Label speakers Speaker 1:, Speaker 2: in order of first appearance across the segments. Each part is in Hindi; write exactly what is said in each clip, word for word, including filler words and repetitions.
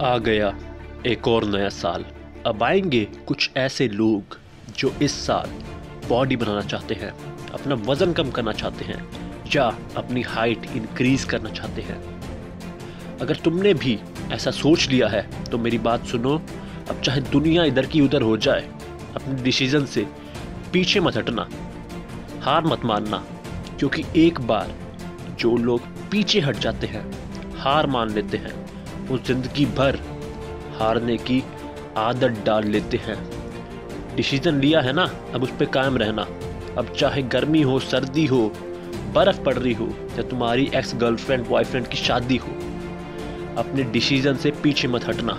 Speaker 1: आ गया एक और नया साल। अब आएंगे कुछ ऐसे लोग जो इस साल बॉडी बनाना चाहते हैं, अपना वज़न कम करना चाहते हैं या अपनी हाइट इंक्रीज़ करना चाहते हैं। अगर तुमने भी ऐसा सोच लिया है तो मेरी बात सुनो। अब चाहे दुनिया इधर की उधर हो जाए, अपने डिसीज़न से पीछे मत हटना, हार मत मानना, क्योंकि एक बार जो लोग पीछे हट जाते हैं, हार मान लेते हैं, वो ज़िंदगी भर हारने की आदत डाल लेते हैं। डिसीज़न लिया है ना, अब उस पर कायम रहना। अब चाहे गर्मी हो, सर्दी हो, बर्फ़ पड़ रही हो या तुम्हारी एक्स गर्लफ्रेंड बॉयफ्रेंड की शादी हो, अपने डिसीज़न से पीछे मत हटना।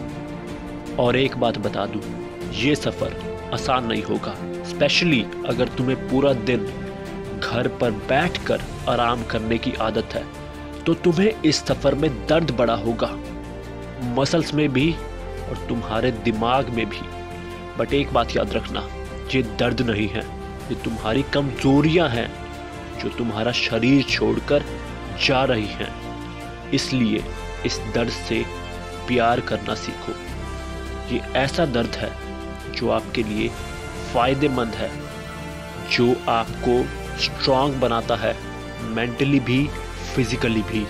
Speaker 1: और एक बात बता दूँ, ये सफ़र आसान नहीं होगा, स्पेशली अगर तुम्हें पूरा दिन घर पर बैठकर आराम करने की आदत है तो तुम्हें इस सफ़र में दर्द बड़ा होगा, मसल्स में भी और तुम्हारे दिमाग में भी। बट एक बात याद रखना, ये दर्द नहीं है, ये तुम्हारी कमज़ोरियां हैं जो तुम्हारा शरीर छोड़कर जा रही हैं। इसलिए इस दर्द से प्यार करना सीखो। ये ऐसा दर्द है जो आपके लिए फ़ायदेमंद है, जो आपको स्ट्रॉन्ग बनाता है, मेंटली भी फिजिकली भी।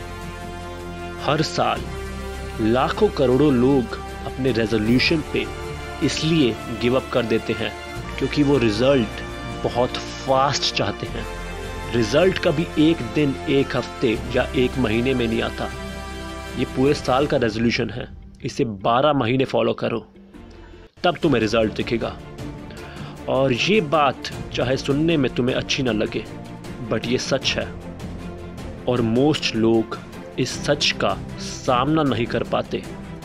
Speaker 1: हर साल लाखों करोड़ों लोग अपने रेजोल्यूशन पे इसलिए गिव अप कर देते हैं क्योंकि वो रिज़ल्ट बहुत फास्ट चाहते हैं। रिज़ल्ट कभी एक दिन, एक हफ्ते या एक महीने में नहीं आता। ये पूरे साल का रेजोल्यूशन है, इसे बारह महीने फॉलो करो, तब तुम्हें रिज़ल्ट दिखेगा। और ये बात चाहे सुनने में तुम्हें अच्छी ना लगे, बट ये सच है। और मोस्ट लोग इस सच का सामना नहीं कर पाते।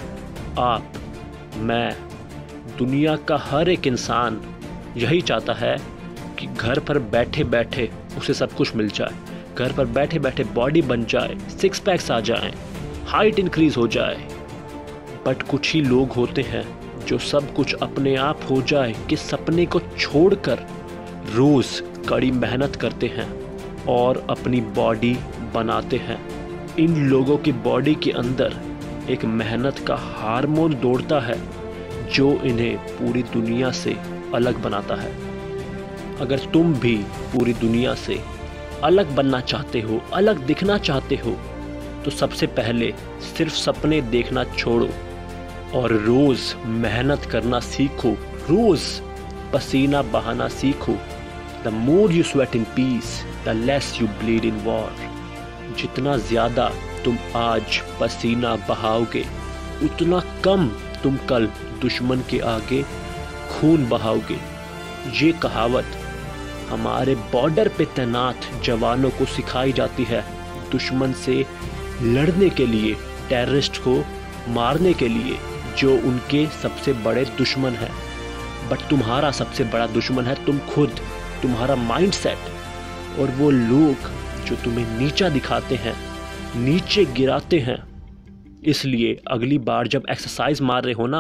Speaker 1: आप, मैं, दुनिया का हर एक इंसान यही चाहता है कि घर पर बैठे बैठे उसे सब कुछ मिल जाए, घर पर बैठे बैठे बॉडी बन जाए, सिक्स पैक्स आ जाएं, हाइट इंक्रीज़ हो जाए। बट कुछ ही लोग होते हैं जो सब कुछ अपने आप हो जाए कि सपने को छोड़कर रोज़ कड़ी मेहनत करते हैं और अपनी बॉडी बनाते हैं। इन लोगों की बॉडी के अंदर एक मेहनत का हार्मोन दौड़ता है जो इन्हें पूरी दुनिया से अलग बनाता है। अगर तुम भी पूरी दुनिया से अलग बनना चाहते हो, अलग दिखना चाहते हो, तो सबसे पहले सिर्फ सपने देखना छोड़ो और रोज़ मेहनत करना सीखो, रोज़ पसीना बहाना सीखो। The more you sweat in peace, the less you bleed in war. जितना ज़्यादा तुम आज पसीना बहाओगे, उतना कम तुम कल दुश्मन के आगे खून बहाओगे। ये कहावत हमारे बॉर्डर पे तैनात जवानों को सिखाई जाती है, दुश्मन से लड़ने के लिए, टेररिस्ट को मारने के लिए, जो उनके सबसे बड़े दुश्मन है। बट तुम्हारा सबसे बड़ा दुश्मन है तुम खुद, तुम्हारा माइंडसेट। और वो लोग जो तुम्हें नीचा दिखाते हैं, नीचे गिराते हैं। इसलिए अगली बार जब एक्सरसाइज मार रहे हो ना,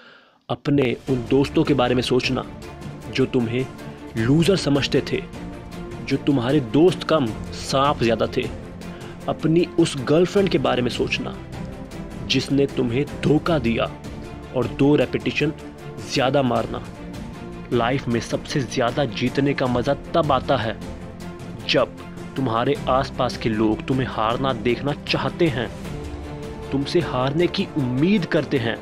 Speaker 1: अपने उन दोस्तों के बारे में सोचना जो तुम्हें लूज़र समझते थे, जो तुम्हारे दोस्त कम सांप ज़्यादा थे। अपनी उस गर्लफ्रेंड के बारे में सोचना जिसने तुम्हें धोखा दिया और दो रेपिटेशन ज़्यादा मारना। लाइफ में सबसे ज़्यादा जीतने का मज़ा तब आता है जब तुम्हारे आसपास के लोग तुम्हें हारना देखना चाहते हैं, तुमसे हारने की उम्मीद करते हैं।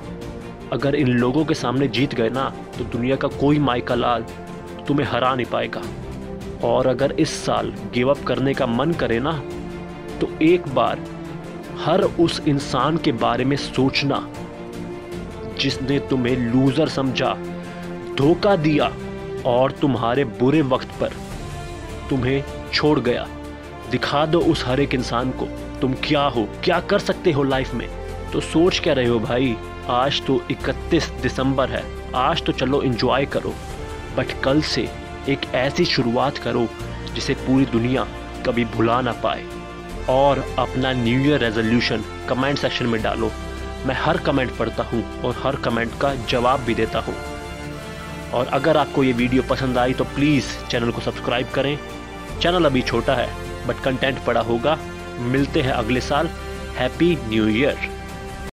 Speaker 1: अगर इन लोगों के सामने जीत गए ना, तो दुनिया का कोई माइका लाल तुम्हें हरा नहीं पाएगा। और अगर इस साल गिव अप करने का मन करे ना, तो एक बार हर उस इंसान के बारे में सोचना जिसने तुम्हें लूज़र समझा, धोखा दिया और तुम्हारे बुरे वक्त पर तुम्हें छोड़ गया। दिखा दो उस हर एक इंसान को तुम क्या हो, क्या कर सकते हो लाइफ में। तो सोच क्या रहे हो भाई? आज तो इकतीस दिसंबर है, आज तो चलो एंजॉय करो, बट कल से एक ऐसी शुरुआत करो जिसे पूरी दुनिया कभी भुला ना पाए। और अपना new year resolution comment section में डालो। मैं हर कमेंट पढ़ता हूँ और हर कमेंट का जवाब भी देता हूँ। और अगर आपको ये वीडियो पसंद आई तो प्लीज़ चैनल को सब्सक्राइब करें। चैनल अभी छोटा है बट कंटेंट बड़ा होगा। मिलते हैं अगले साल। Happy new year.